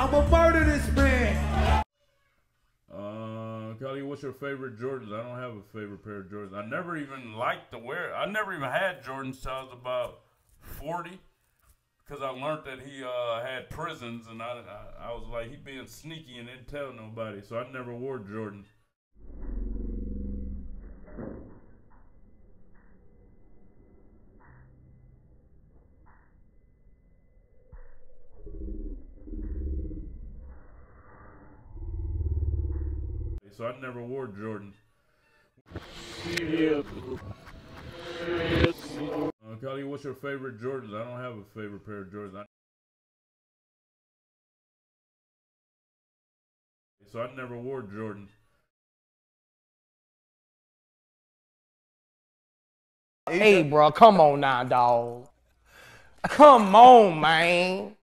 I'ma murder this man. Kelly, what's your favorite Jordans? I don't have a favorite pair of Jordans. I never even liked to wear. I never even had Jordans till I was about 40, because I learned that he had prisons, and I was like, he being sneaky and didn't tell nobody, so I never wore Jordans. So I never wore Jordans. Kelly, what's your favorite Jordans? I don't have a favorite pair of Jordans. So I never wore Jordans. Hey, bro, come on now, dog. Come on, man.